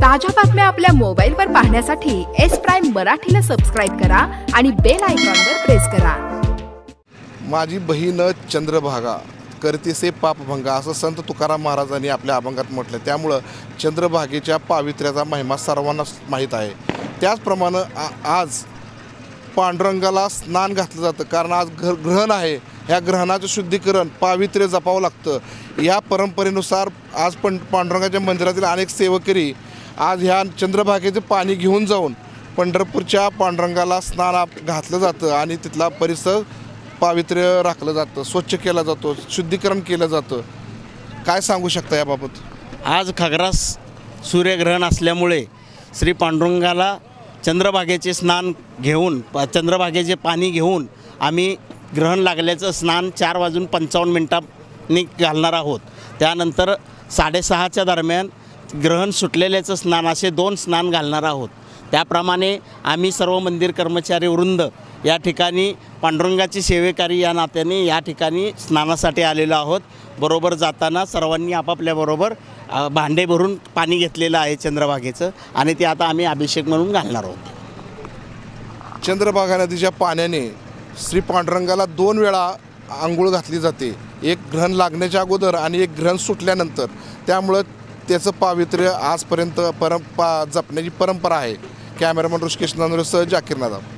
ताज्या बातम्या आपल्या मोबाईलवर पाहण्यासाठी एस प्राइम मराठीला सबस्क्राईब करा आणि बेल आयकॉनवर प्रेस करा। माझी बहीण चंद्रभागा करतेसे पापभंगा असं संत तुकाराम महाराजांनी आपल्या अभंगात म्हटलं। त्यामुळं चंद्रभागेच्या पावित्र्याचा महिमा सर्वांना माहीत आहे। त्याचप्रमाणे आज पांडुरंगाला स्नान घातलं जातं, कारण आज ग्रहण आहे। ह्या ग्रहणाचं शुद्धीकरण पावित्र्य जपावं लागतं। या परंपरेनुसार आज पांडुरंगाच्या मंदिरातील अनेक सेवकरी आज ह्या चंद्रभागेचे पाणी घेऊन जाऊन पंढरपूरच्या पांडुरंगाला स्नान घातलं जातं आणि तिथला परिसर पावित्र्य राखलं जातं, स्वच्छ केला जातो, शुद्धीकरण केलं जातं। काय सांगू शकता याबाबत? आज खग्रास सूर्यग्रहण असल्यामुळे श्री पांडुरंगाला चंद्रभागेचे स्नान घेऊन चंद्रभागेचे पाणी घेऊन आम्ही ग्रहण लागल्याचं स्नान 4:55 घालणार आहोत। त्यानंतर 6:30च्या दरम्यान ग्रहण सुटलेल्याचं स्नान असे 2 स्नान घालणार आहोत। त्याप्रमाणे आम्ही सर्व मंदिर कर्मचारी वृंद या ठिकाणी पांडुरंगाची सेवेकारी या नात्याने या ठिकाणी स्नानासाठी आलेलो आहोत। बरोबर जाताना सर्वांनी आपापल्याबरोबर भांडे भरून पाणी घेतलेलं आहे चंद्रभागेचं आणि ते आता आम्ही अभिषेक म्हणून घालणार आहोत। चंद्रभागा नदीच्या पाण्याने श्री पांडुरंगाला 2 वेळा आंघोळ घातली जाते, एक ग्रहण लागण्याच्या अगोदर आणि एक ग्रहण सुटल्यानंतर। त्यामुळं त्याचं पावित्र्य आजपर्यंत जपण्याची परंपरा आहे। कॅमेरामन ऋषिकेश नांदुरेसह जाकीर नादाम।